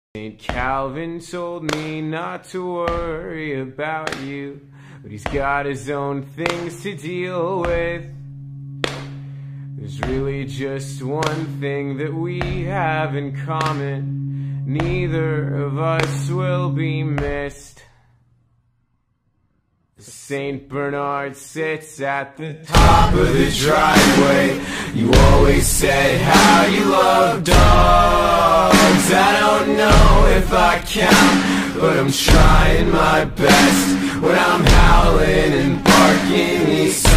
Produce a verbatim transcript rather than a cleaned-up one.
Saint Calvin told me not to worry about you, but he's got his own things to deal with. There's really just one thing that we have in common: neither of us will be missed. Saint Bernard sits at the top of the driveway. You always said how you love dogs. I don't know if I count, but I'm trying my best when I'm howling and barking these